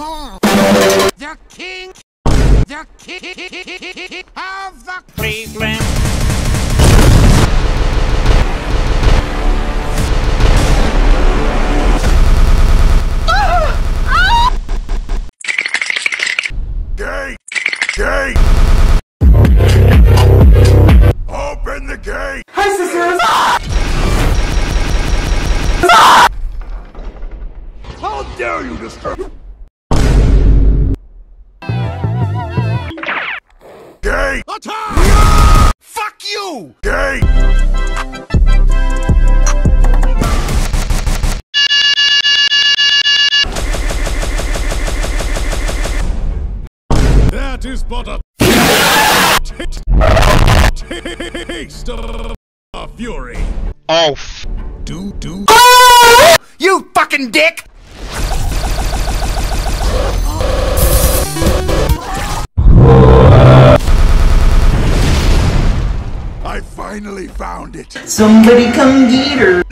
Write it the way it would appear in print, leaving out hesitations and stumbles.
The king of the Cleveland. Gate! Gate! Open the gate! Hi, sisters! How dare you disturb? Gate! Attack! Fuck you! Gate! That is but a taste of fury. Oh, Do. you fucking dick! I finally found it. Somebody come get her.